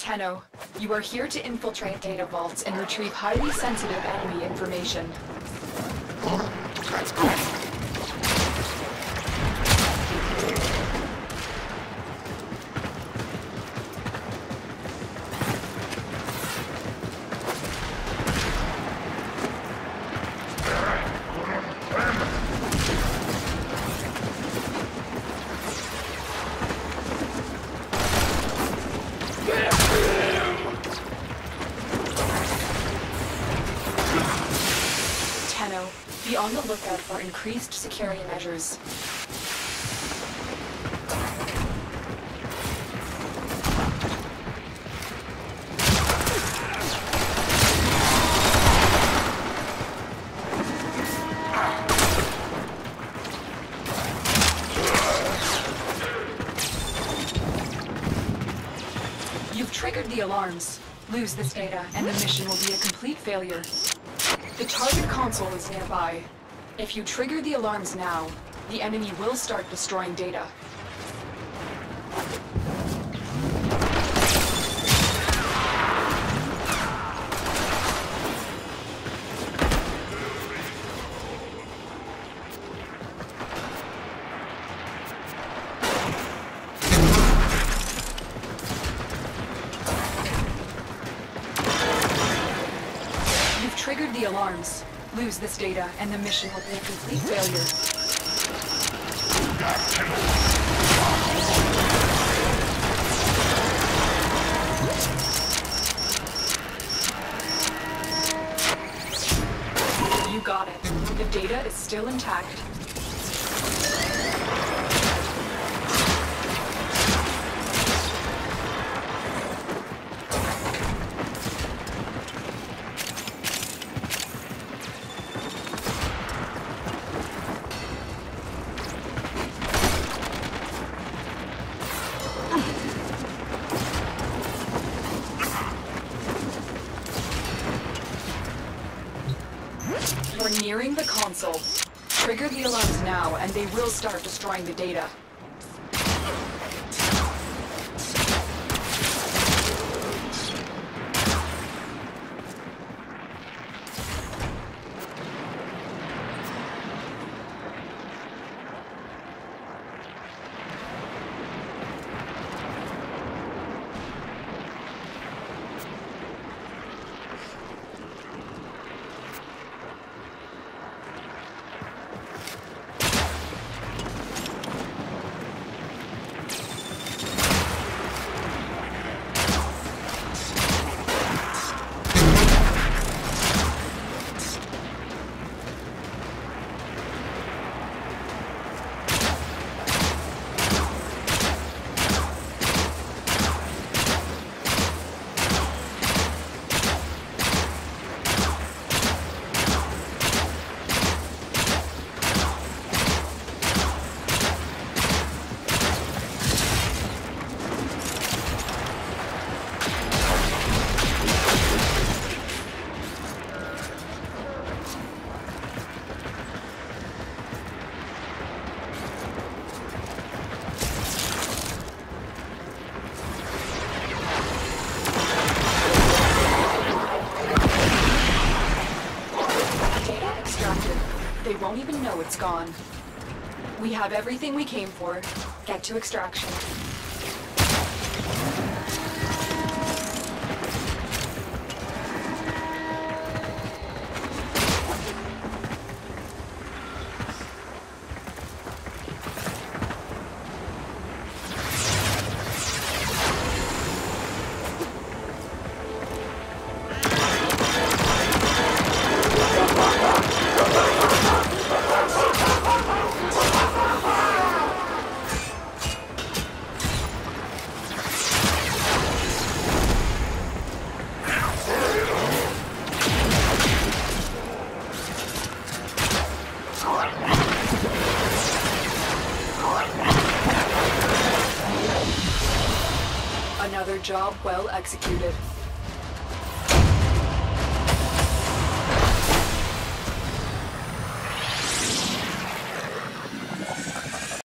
Tenno, you are here to infiltrate data vaults and retrieve highly sensitive enemy information. Let's go. Tenno, be on the lookout for increased security measures. You've triggered the alarms. Lose this data, and the mission will be a complete failure. The target console is nearby. If you trigger the alarms now, the enemy will start destroying data. Triggered the alarms. Lose this data, and the mission will be a complete failure. You got it. The data is still intact. You're nearing the console. Trigger the alarms now, and they will start destroying the data. They won't even know it's gone. We have everything we came for. Get to extraction. Another job well executed.